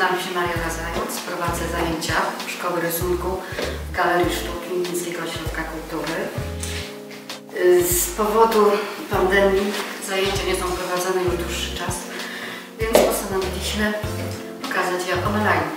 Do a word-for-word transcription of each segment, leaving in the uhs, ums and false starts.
Nazywam się Maria Zając, prowadzę zajęcia Szkoły Rysunku w Galerii Sztuki Miejskiego Ośrodka Kultury. Z powodu pandemii zajęcia nie są prowadzone już dłuższy czas, więc postanowiliśmy pokazać je online.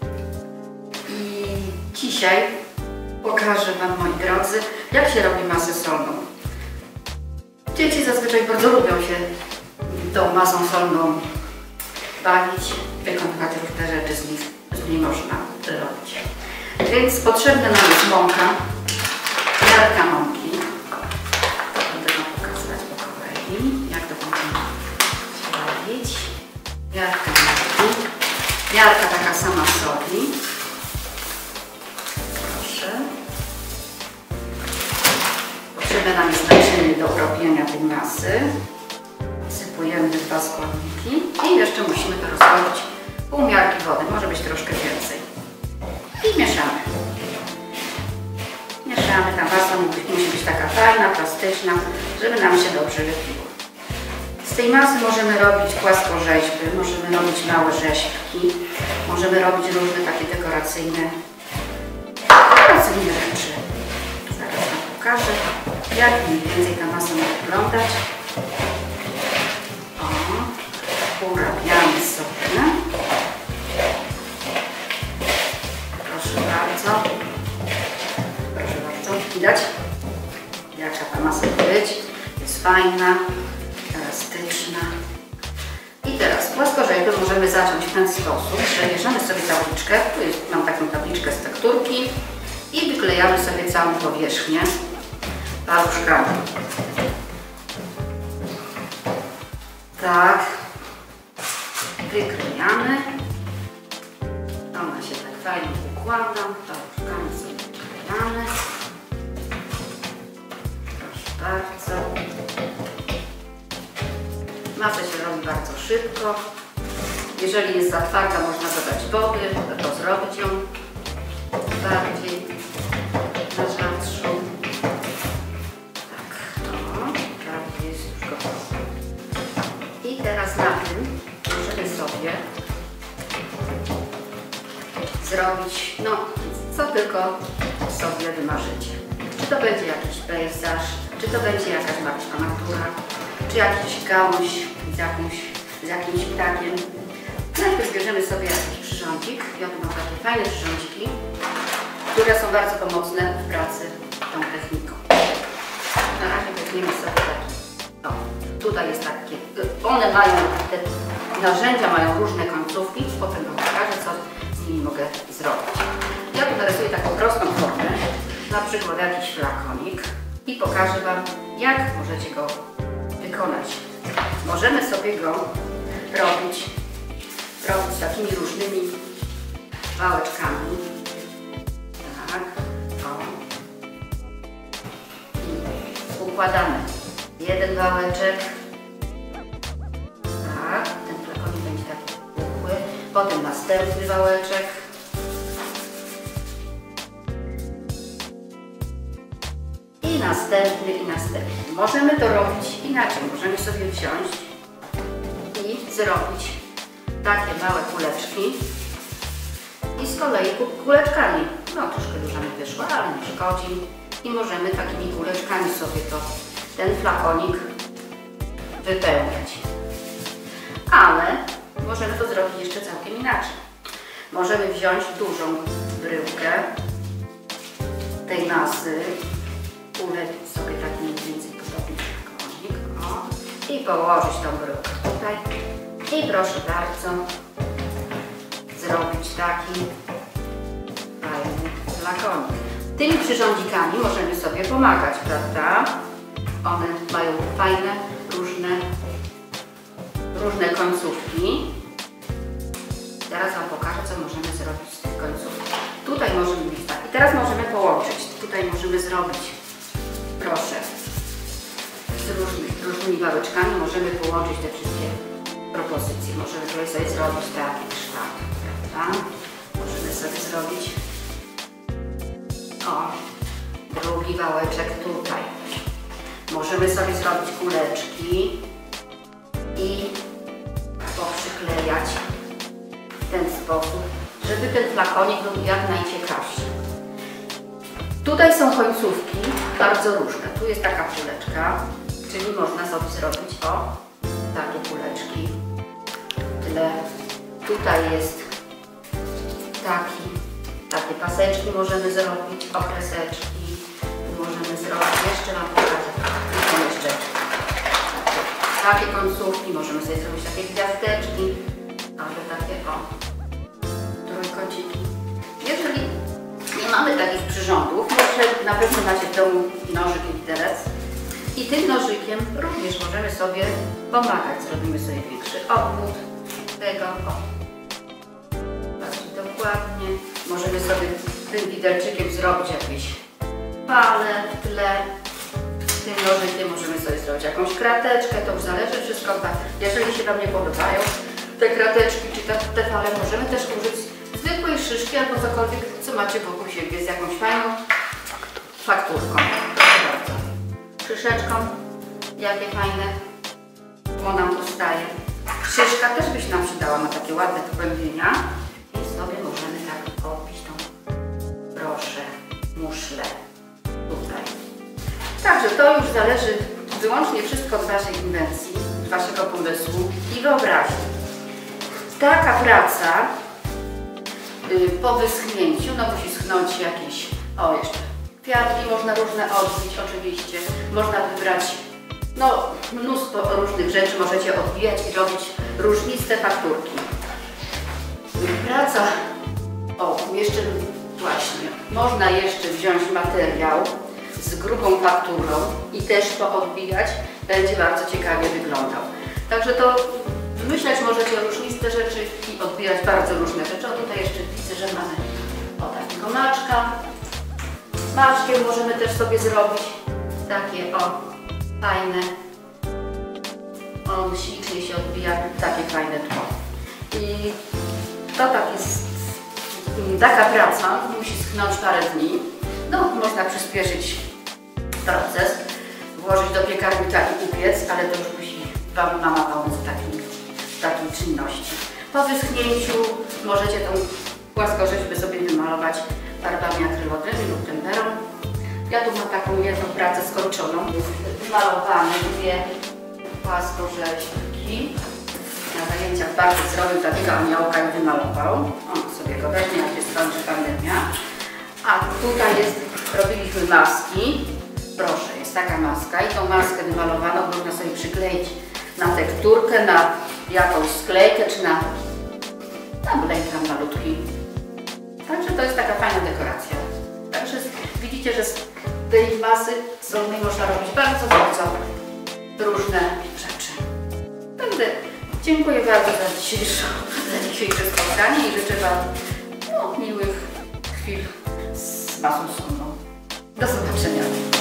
I dzisiaj pokażę Wam, moi drodzy, jak się robi masę solną. Dzieci zazwyczaj bardzo lubią się tą masą solną bawić, wykonywać różne rzeczy z niej, z niej można robić. Więc potrzebna nam jest mąka, miarka mąki. Będę Wam pokazywać po kolei, jak to będziemy robić. Miarka mąki, miarka taka sama soli. Proszę. Potrzebne nam jest naczynie do robienia tej masy. Wsypujemy dwa składniki i jeszcze musimy to roztopić pół miarki wody, może być troszkę więcej. I mieszamy. Mieszamy, ta masa musi być taka fajna, plastyczna, żeby nam się dobrze lepiło. Z tej masy możemy robić płaskorzeźby, możemy robić małe rzeźbki, możemy robić różne takie dekoracyjne, dekoracyjne rzeczy. Zaraz Wam pokażę, jak mniej więcej ta masa ma wyglądać. Urabiamy sobie. Proszę bardzo. Proszę bardzo. Widać, jaka ta masa być. Jest fajna, elastyczna. I teraz płaskorzeźby możemy zacząć w ten sposób, że bierzemy sobie tabliczkę. Tu jest, mam taką tabliczkę z tekturki i wyklejamy sobie całą powierzchnię paluszkami. Tak. Wyklejamy. Ona się tak fajnie układa. Paluszkami sobie wyklejamy. Proszę bardzo. Masę się robi bardzo szybko. Jeżeli jest za twarda, można dodać wody, to zrobić ją bardziej na rzadszą. Tak, no, prawie jest już gotowe. I teraz na tym możemy sobie zrobić, no, co tylko sobie wymarzycie. Czy to będzie jakiś pejzaż, czy to będzie jakaś martwa natura, czy jakiś gałąź z, jakimś, z jakimś ptakiem. Najpierw bierzemy sobie jakiś przyrządzik. Ja tu mam takie fajne przyrządziki, które są bardzo pomocne w pracy tą techniką. Na razie weźmiemy sobie taki. O, tutaj jest takie, one mają, te narzędzia mają różne końcówki, potem Wam pokażę, co z nimi mogę zrobić. Ja tu narysuję taką prostą formę, na przykład jakiś flakonik i pokażę Wam, jak możecie go wykonać. Możemy sobie go robić, robić takimi różnymi wałeczkami. Tak, o. I układamy jeden wałeczek. Tak, ten flakonik będzie taki pухły. Potem następny wałeczek. I następny, i następny. Możemy to robić inaczej. Możemy sobie wziąć i zrobić takie małe kuleczki. I z kolei kuleczkami. No, troszkę duża mi wyszła, ale nie szkodzi. I możemy takimi kuleczkami sobie to ten flakonik wypełniać. Ale możemy to zrobić jeszcze całkiem inaczej. Możemy wziąć dużą bryłkę tej masy, uleć sobie tak mniej więcej podobny flakonik, o, i położyć tą bryłkę tutaj. I proszę bardzo, zrobić taki fajny flakonik. Tymi przyrządzikami możemy sobie pomagać, prawda? One mają fajne, różne, różne końcówki. Teraz Wam pokażę, co możemy zrobić z tych końcówek. Tutaj możemy mieć tak. I teraz możemy połączyć. Tutaj możemy zrobić, proszę, z różnymi, różnymi wałeczkami możemy połączyć te wszystkie propozycje. Możemy tutaj sobie zrobić taki kształt, prawda? Możemy sobie zrobić, o, drugi wałeczek tutaj. Możemy sobie zrobić kuleczki i poprzyklejać w ten sposób. sposób, żeby ten flakonik był jak najciekawszy. Tutaj są końcówki bardzo różne. Tu jest taka kuleczka, czyli można sobie zrobić o takie kuleczki. Tyle. Tutaj jest taki, takie paseczki możemy zrobić, okreseczki możemy zrobić. Jeszcze mam pokażę. Tu są jeszcze takie końcówki, możemy sobie zrobić takie gwiazdeczki, albo takie o trójkąciki. Jeżeli nie mamy takich przyrządów, może na pewno macie w domu nożyk i widelec. I tym nożykiem również możemy sobie pomagać. Zrobimy sobie większy obwód tego. O. Bardziej dokładnie. Możemy sobie tym widelczykiem zrobić jakieś pale w tle. Tym nożykiem możemy sobie zrobić jakąś krateczkę. To już zależy wszystko. Jeżeli się Wam nie podobają te krateczki czy te, te fale, możemy też użyć zwykłej szyszki albo cokolwiek, co macie wokół siebie z jakąś fajną fakturką. Proszę bardzo. Szyszeczką, jakie fajne bo nam powstaje. Szyszka też by się nam przydała, ma takie ładne pogłębienia i sobie możemy tak odbić tą broszę, muszlę tutaj. Także to już zależy wyłącznie wszystko od Waszej inwencji, Waszego pomysłu i wyobraźni. Taka praca yy, po wyschnięciu, no musi schnąć jakieś, o jeszcze kwiatki można różne odbić oczywiście, można wybrać no, mnóstwo różnych rzeczy, możecie odbijać i robić różniste fakturki. Praca, o jeszcze właśnie, można jeszcze wziąć materiał z grubą fakturą i też poodbijać, będzie bardzo ciekawie wyglądał. Także to wymyślać możecie różniste rzeczy i odbijać bardzo różne rzeczy. O tutaj jeszcze widzę, że mamy o takiego maczka. Maczkiem możemy też sobie zrobić takie o fajne, on ślicznie się odbija, takie fajne tło. I to tak jest, taka praca musi schnąć parę dni. No, można przyspieszyć proces, włożyć do piekarnika i upiec, ale to już musi Wam mama pomóc w takiej, w takiej czynności. Po wyschnięciu możecie tą płaskorzeźbę sobie wymalować farbami akrylowanymi lub temperą. Ja tu mam taką jedną pracę skończoną. Wymalowane dwie płaskorzeźbki. Na zajęciach bardzo zrobił takiego aniołka i wymalował. On sobie go weźmie, jak jest skończy pandemia. A tutaj jest, robiliśmy maski. Proszę, jest taka maska i tą maskę wymalowaną można sobie przykleić na tekturkę, na jakąś sklejkę czy na tablet malutki. Także to jest taka fajna dekoracja. Także widzicie, że z tej masy z niej można robić bardzo, bardzo różne rzeczy. Także dziękuję bardzo za dzisiejsze, za dzisiejsze spotkanie i życzę Wam no, miłych chwil z masą słonną. Do zobaczenia.